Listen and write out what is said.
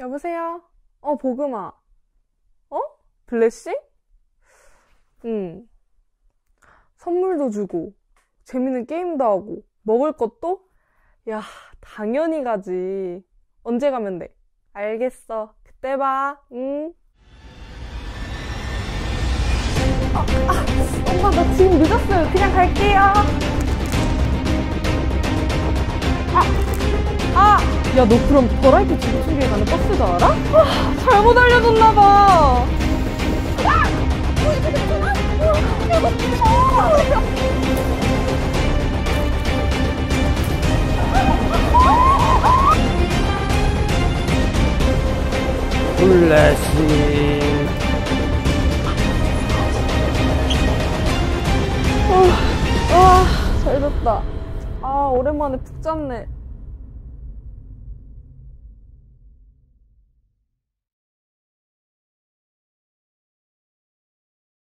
여보세요? 보금아. 어? 블레싱? 응. 선물도 주고, 재밌는 게임도 하고, 먹을 것도? 야, 당연히 가지. 언제 가면 돼? 알겠어. 그때 봐. 응? 엄마, 나 지금 늦었어요. 그냥 갈게요. 야, 너 그럼 버라이티 지구촌비에 가는 버스도 알아? 잘못 알려줬나봐. 블레싱. 잘 잤다. 오랜만에 푹 잤네.